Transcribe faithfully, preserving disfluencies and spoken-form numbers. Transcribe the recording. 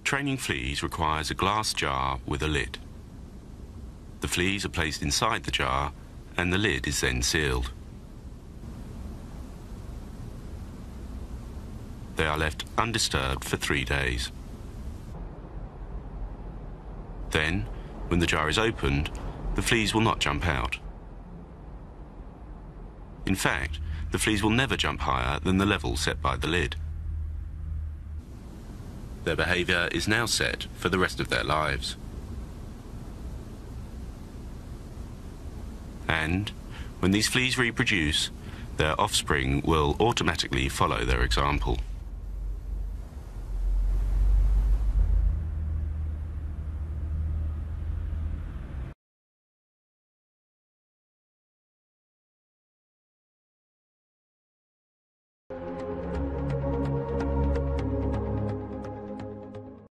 Training fleas requires a glass jar with a lid. The fleas are placed inside the jar and the lid is then sealed. They are left undisturbed for three days. Then, when the jar is opened, the fleas will not jump out. In fact, the fleas will never jump higher than the level set by the lid. Their behaviour is now set for the rest of their lives. And, when these fleas reproduce, their offspring will automatically follow their example.